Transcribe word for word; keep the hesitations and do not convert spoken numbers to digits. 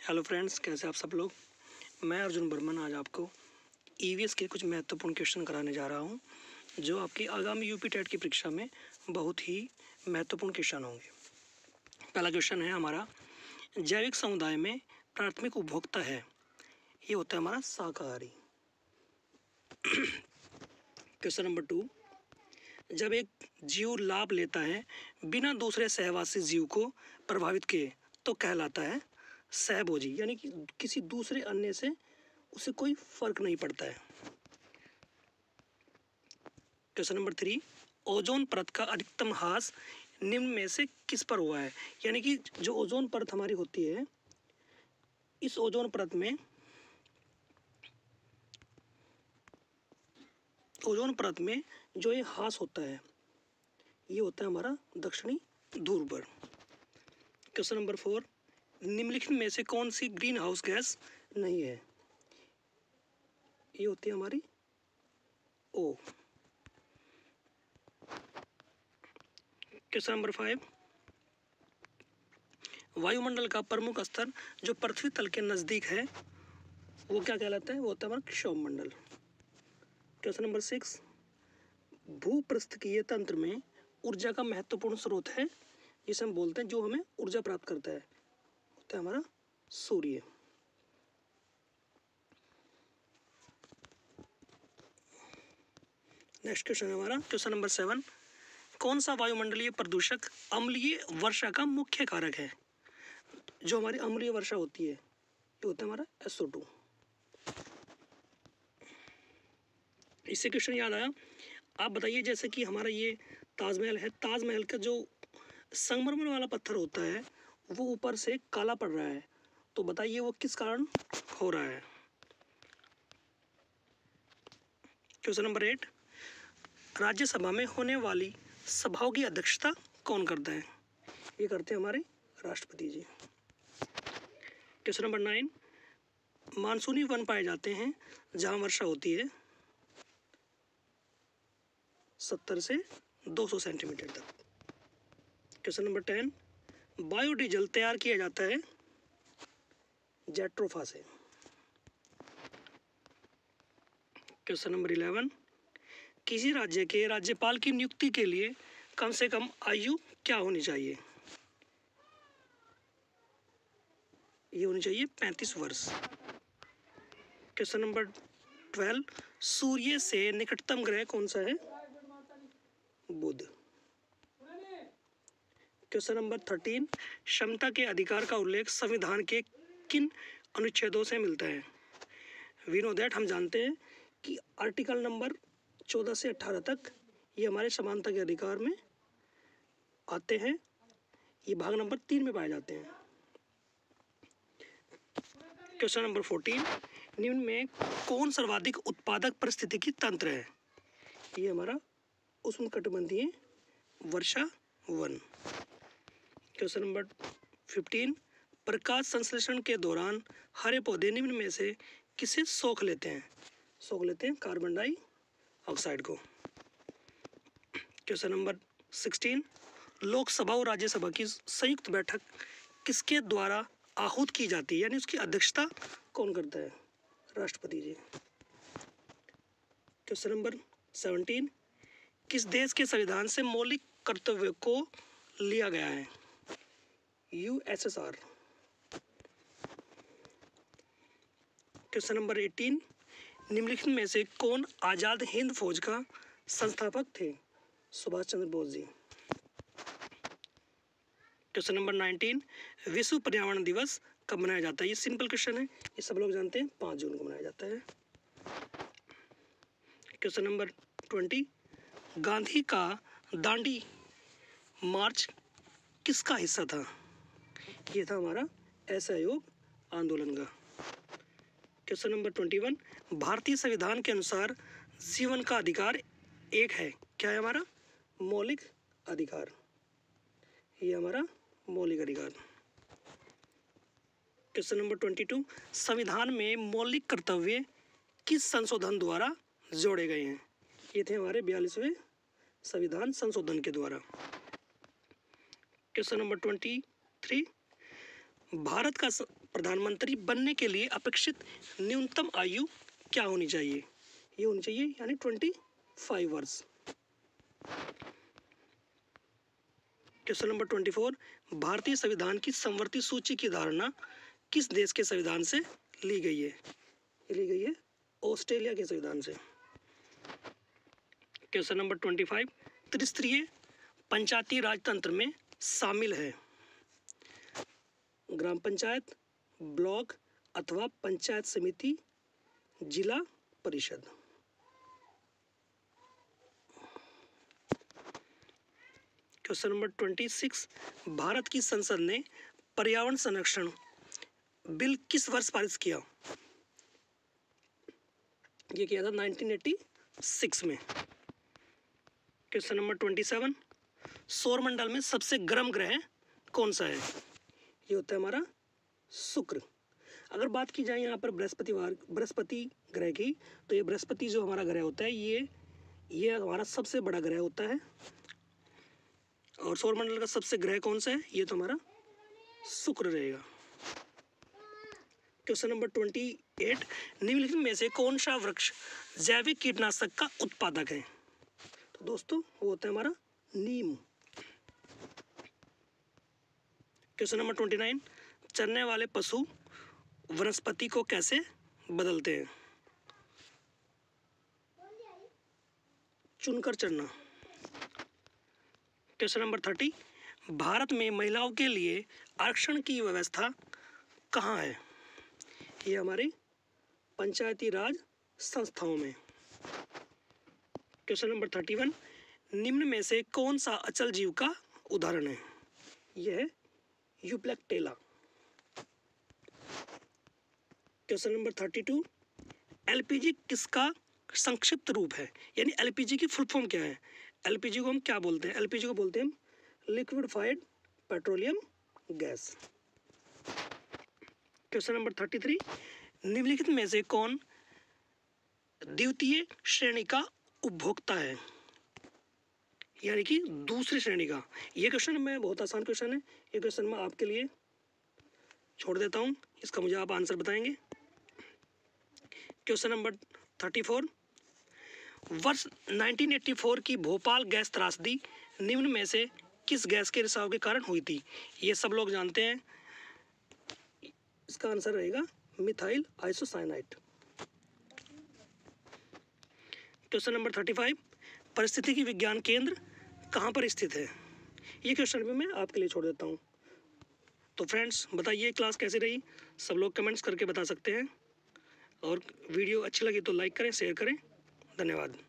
Hello friends, कैसे आप सब लोग। मैं अर्जुन बर्मन आज आपको ईवीएस के कुछ महत्वपूर्ण क्वेश्चन कराने जा रहा हूं, जो आपकी आगामी यूपी टेट की परीक्षा में बहुत ही महत्वपूर्ण क्वेश्चन होंगे। पहला क्वेश्चन है हमारा, जैविक समुदाय में प्राथमिक उपभोक्ता है, ये होता है हमारा शाकाहारी। क्वेश्चन नंबर टू, जब एक जीव लाभ लेता है बिना दूसरे सहवासी जीव को प्रभावित किए तो कहलाता है सहभोजी, यानी कि किसी दूसरे अन्य से उसे कोई फर्क नहीं पड़ता है। क्वेश्चन नंबर थ्री, ओजोन परत का अधिकतम ह्रास निम्न में से किस पर हुआ है, यानी कि जो ओजोन परत हमारी होती है, इस ओजोन परत में ओजोन परत में जो ये ह्रास होता है ये होता है हमारा दक्षिणी ध्रुव पर। क्वेश्चन नंबर फोर, निम्नलिखित में से कौन सी ग्रीन हाउस गैस नहीं है, ये होती है हमारी ओ। क्वेश्चन नंबर फाइव, वायुमंडल का प्रमुख स्तर जो पृथ्वी तल के नजदीक है वो क्या कहलाता है, वो होता है हमारा क्षोभमंडल। क्वेश्चन नंबर सिक्स, भूपृष्ठीय तंत्र में ऊर्जा का महत्वपूर्ण स्रोत है, जिसे हम बोलते हैं जो हमें ऊर्जा प्राप्त करता है, होता है हमारा सूर्य। नेक्स्ट क्वेश्चन है हमारा क्वेश्चन नंबर सेवन, कौन सा वायुमंडलीय प्रदूषक अम्लीय वर्षा का मुख्य कारक है। जो हमारी अम्लीय वर्षा होती है ये होता है हमारा एस ओ टू। इससे क्वेश्चन याद आया, आप बताइए जैसे कि हमारा ये ताजमहल है, ताजमहल का जो संगमरमर वाला पत्थर होता है वो ऊपर से काला पड़ रहा है, तो बताइए वो किस कारण हो रहा है। क्वेश्चन नंबर एट, राज्यसभा में होने वाली सभाओं की अध्यक्षता कौन करता है, ये करते हैं हमारे राष्ट्रपति जी। क्वेश्चन नंबर नाइन, मानसूनी वन पाए जाते हैं जहां वर्षा होती है सत्तर से दो सौ सेंटीमीटर तक। क्वेश्चन नंबर टेन, बायोडीजल तैयार किया जाता है जेट्रोफा से। क्वेश्चन नंबर इलेवन, किसी राज्य के राज्यपाल की नियुक्ति के लिए कम से कम आयु क्या होनी चाहिए, ये होनी चाहिए पैंतीस वर्ष। क्वेश्चन नंबर ट्वेल्व, सूर्य से निकटतम ग्रह कौन सा है, बुध। क्वेश्चन नंबर थर्टीन, क्षमता के अधिकार का उल्लेख संविधान के किन अनुच्छेदों से मिलता है। वी नो दैट, हम जानते हैं कि आर्टिकल नंबर चौदह से अठारह तक ये हमारे समानता के अधिकार में आते हैं, ये भाग नंबर तीन में पाए जाते हैं। क्वेश्चन नंबर फोर्टीन, निम्न में कौन सर्वाधिक उत्पादक पारिस्थितिकी तंत्र है, ये हमारा उष्णकटिबंधीय वर्षा वन। क्वेश्चन नंबर फिफ्टीन, प्रकाश संश्लेषण के दौरान हरे पौधे निम्न में से किसे सोख लेते हैं, सोख लेते हैं कार्बन डाइऑक्साइड को। क्वेश्चन नंबर सिक्सटीन, लोकसभा और राज्यसभा की संयुक्त बैठक किसके द्वारा आहूत की जाती है, यानी उसकी अध्यक्षता कौन करता है, राष्ट्रपति जी। क्वेश्चन नंबर सेवनटीन, किस देश के संविधान से मौलिक कर्तव्य को लिया गया है, U S S R. Question number eighteen, निम्नलिखित में से कौन आजाद हिंद फौज का संस्थापक थे, Subhash Chandra Bose ji. Question number nineteen, विश्व पर्यावरण दिवस कब मनाया जाता है, ये सिंपल क्वेश्चन है, ये सब लोग जानते हैं, पाँच जून को मनाया जाता है। क्वेश्चन नंबर ट्वेंटी, गांधी का दांडी मार्च किसका हिस्सा था, ये था हमारा असहयोग आंदोलन का। क्वेश्चन नंबर ट्वेंटी वन, भारतीय संविधान के अनुसार जीवन का अधिकार एक है, क्या है हमारा मौलिक अधिकार, ये हमारा मौलिक अधिकार। क्वेश्चन नंबर ट्वेंटी टू, संविधान में मौलिक कर्तव्य किस संशोधन द्वारा जोड़े गए हैं, ये थे हमारे बयालीसवें संविधान संशोधन के द्वारा। Question number twenty three, Bharat का प्रधानमंत्री बनने के लिए अपेक्षित न्यूनतम आयु क्या होनी चाहिए? ये होनी चाहिए यानी ट्वेंटी फाइव वर्ष। क्वेश्चन नंबर ट्वेंटी फोर, भारतीय संविधान की समवर्ती सूची की धारणा किस देश के संविधान से ली गई है? ये ली गई है ऑस्ट्रेलिया के संविधान से। क्वेश्चन नंबर ट्वेंटी फाइव, त्रिस्तरीय पंचायती राज तंत्र में शामिल है ग्राम पंचायत, ब्लॉक अथवा पंचायत समिति, जिला परिषद। Question number twenty six, Bharat की संसद ने पर्यावरण संरक्षण बिल किस वर्ष पारित किया? ये किया था नाइनटीन एटी सिक्स में। क्वेश्चन नंबर ट्वेंटी सेवन, सौरमंडल में सबसे गर्म ग्रह कौन सा है? ये होता है हमारा शुक्र। अगर बात की जाए यहाँ पर बृहस्पतिवार बृहस्पति ग्रह की, तो ये बृहस्पति जो हमारा ग्रह होता है ये ये हमारा सबसे बड़ा ग्रह होता है। और सौरमंडल का सबसे ग्रह कौन सा है? ये तो हमारा शुक्र रहेगा। क्वेश्चन नंबर ट्वेंटी एट, निम्नलिखित में से कौन सा वृक्ष जैविक कीटनाशक का उत्पादक है? तो दोस्तों वो होता है हमारा नीम। क्वेश्चन नंबर ट्वेंटी नाइन, चरने वाले पशु वनस्पति को कैसे बदलते हैं? चुनकर चरना। क्वेश्चन नंबर थर्टी, भारत में महिलाओं के लिए आरक्षण की व्यवस्था कहाँ है? ये हमारे पंचायती राज संस्थाओं में। क्वेश्चन नंबर थर्टी वन, निम्न में से कौन सा अचल जीव का उदाहरण है? यह है Euplectella. Question number thirty two, LPG किसका संक्षिप्त रूप है? यानी एलपीजी की फुल फॉर्म क्या है? एलपीजी को हम क्या बोलते हैं? एलपीजी को बोलते हैं हम liquefied petroleum gas. Question number thirty three, निम्नलिखित में से कौन द्वितीय श्रेणी का उपभोक्ता है? यानी कि दूसरी श्रेणी का। ये क्वेश्चन मैं बहुत आसान क्वेश्चन है, ये क्वेश्चन मैं आपके लिए छोड़ देता हूँ, इसका मुझे आप आंसर बताएंगे। क्वेश्चन नंबर थर्टी फोर, वर्ष नाइनटीन एटी फोर की भोपाल गैस त्रासदी निम्न में से किस गैस के रिसाव के कारण हुई थी? ये सब लोग जानते हैं, इसका आंसर रहेगा methyl isocyanide. Question number thirty five, परिस्थितिकी विज्ञान केंद्र कहाँ पर स्थित है? ये क्वेश्चन भी मैं आपके लिए छोड़ देता हूँ। तो फ्रेंड्स बताइए क्लास कैसी रही? सब लोग कमेंट्स करके बता सकते हैं। और वीडियो अच्छी लगी तो लाइक करें, शेयर करें। धन्यवाद।